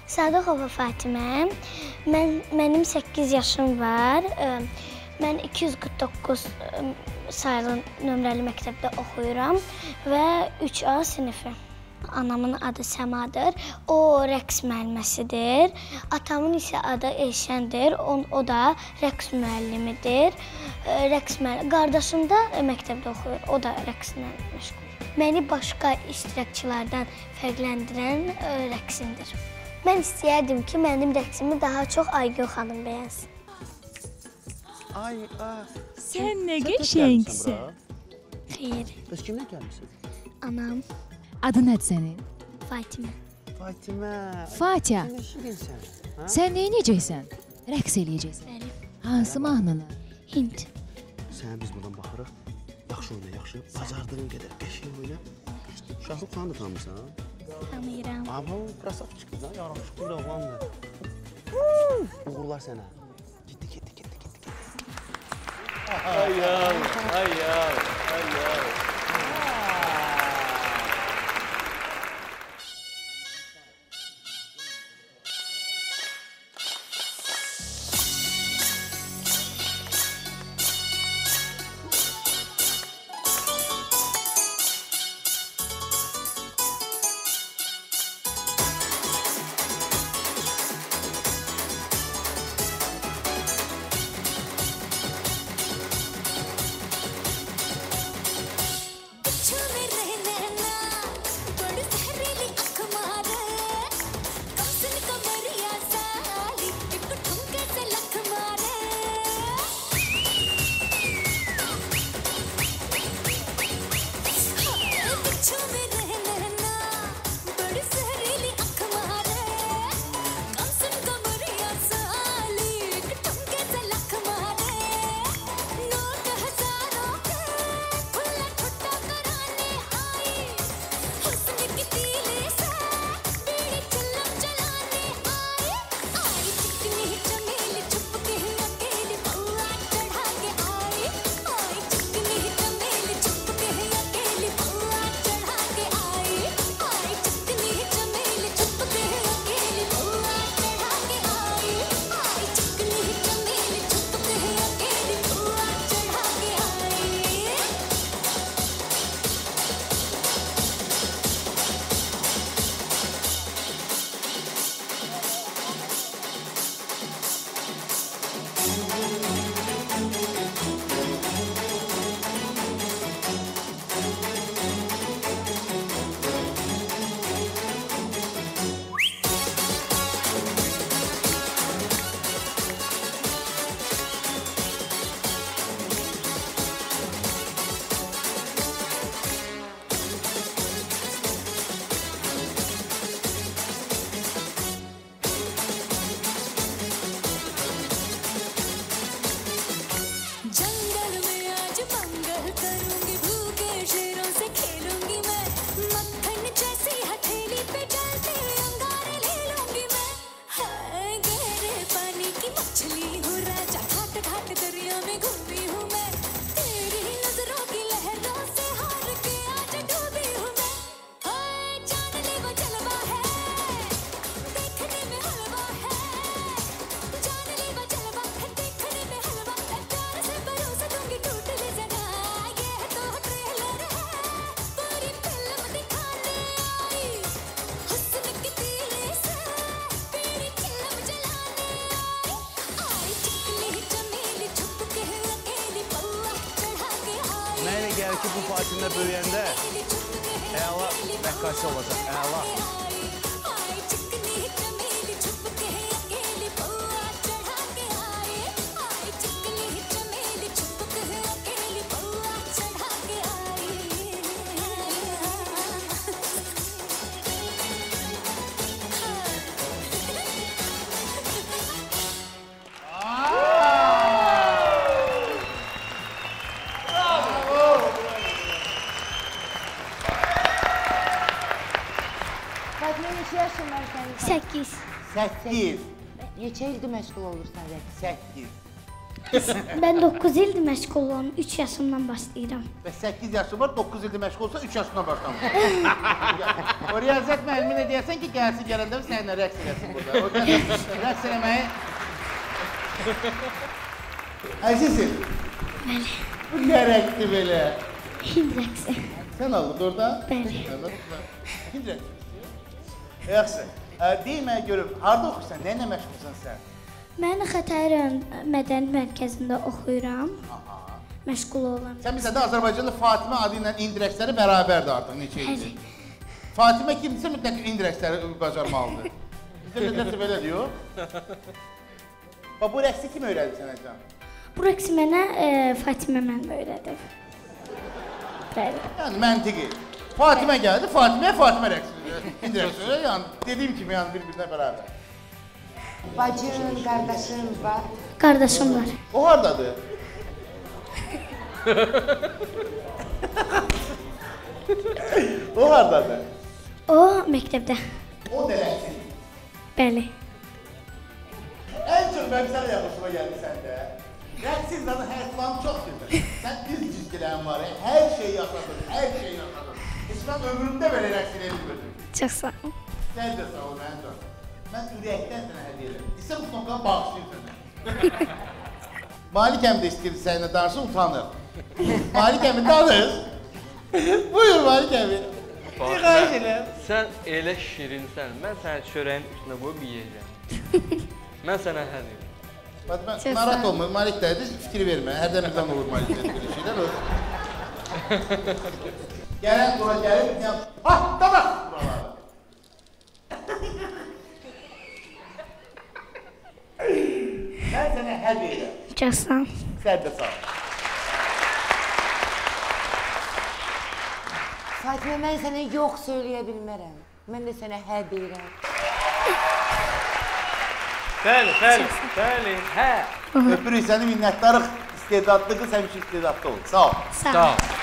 Sadıqova Fatimə, mənim 8 yaşım var. Mən 249 sayılı nömrəli məktəbdə oxuyuram və 3A sinifi. Anamın adı Səmadır, o rəqs müəlliməsidir. Atamın isə adı Elşəndir, o da rəqs müəllimidir. Qardaşım da məktəbdə oxuyur, o da rəqslə məşğuldur. Məni başqa iştirakçılardan fərqləndirən rəqsimdir. Mən istəyərdim ki, mənim rəqsimi daha çox Aygün xanım bəyənsin. Sən nə qəşəngsən. Xeyr. Qız kimlə gəlmişsən? Anam. Adı nədir sənin? Fatimə. Fatimə. Fatya. Sən nə şirinsən? Sən nə edəcəksən? Rəqs eləyəcəksən. Bəli. Hansı mahnını? Hind. Sən biz buradan baxırıq. Yaxşı oyna, yaxşı. Bacardığın qədər qəşəng oyna. Şahrux xanı da tanımırsan? Tanıyıram. Amma krasavçıqdır, yaraşıqlı bir oğlandır. Uğurlar sənə. Getdi. Ay. Gəlir ki, bu Fatimə böyüyəndə əla rəqqasə olacaq, əla. Neçə yaşın var sənin? 8. 8. Neçə ildir məşğul olursan rəqs? 8. Mən 9 ildir məşğul olum, 3 yaşımdan başlayıram. Və 8 yaşı var, 9 ildir məşğul olsa 3 yaşından başlamış. O Riyazət müəlliminə deyərsən ki, gəlsin gələndə səninlə rəqs eləsin burada. O rəqs eləməyi... Əzizim. Bəli. Bu nə rəqsdir belə? Hind rəqsi. Sən aldın orada? Bəli. Hind rəqsi. Yaxşı. Deyim, görüm, harada oxursan, nə ilə məşğulsan sən? Mən Xətai rayon mədəni mərkəzində oxuyuram. Məşğul olam. Sən bizə də Azərbaycanda Fatimə adı ilə indi rəqsləri bərabərdir artıq, neçə ildir. Fatimə kimdirsə mütləq indi rəqsləri bacarmalıdır. Bizə nəsə belə diyor. Bu rəqsi kim öyrədi sənə can? Bu rəqsi mənə Fatimə müəllim öyrədib. Bəli. Yəni məntiqi. Fatimə gəldi, Fatimə rəqsi. İndi rəqsi, yəni dediyim kimi yəni bir-birinə bərabər. Bacın, qardaşın var. Qardaşım var. O hardadır? O hardadır? O məktəbdə. O dələksin. Bəli. Ən çox mənim sənə yaxışıma gəldi səndə. Rəqsin zaten həyatlarım çox güzel. Sən iz cizgilərin var ya, hər şeyi yaşadın, hər şeyi yaşadın. Heç mən ömrümdə belə rəqsin edilmədim. Çox sağ ol. Sən də sağ ol, mənim canım. Mən ürəkdən sənə hədiyyə edirəm. İsə bu tonqanı bağışlayayım sənə. Malikəm də istəyir səninlə danışın, utanır. Malikəmi danış. Buyur Malikəmi. Xahiş elə. Sən elə şirinsən, mən səni çörəyin üstünə qoyub yeyəcəm. Mən sənə hədiyyə. Fatma, narahat olma, Malik dədi, fikir vermə. Hərdən olur Malik dədi belə şeylər. Gələn bura gəlib, ha, tamam! Buralarda. Mən sənə hədiyyə edirəm. Çox sağ ol. Sən də sağ ol. Fatimə, mən sənə yox söyləyə bilmərəm. Mən də sənə hə deyirəm. Bəli, hə. Öpürük səni, minnətdarıq. İstedadlı qız həmişə istedadlı ol. Sağ ol. Sağ ol.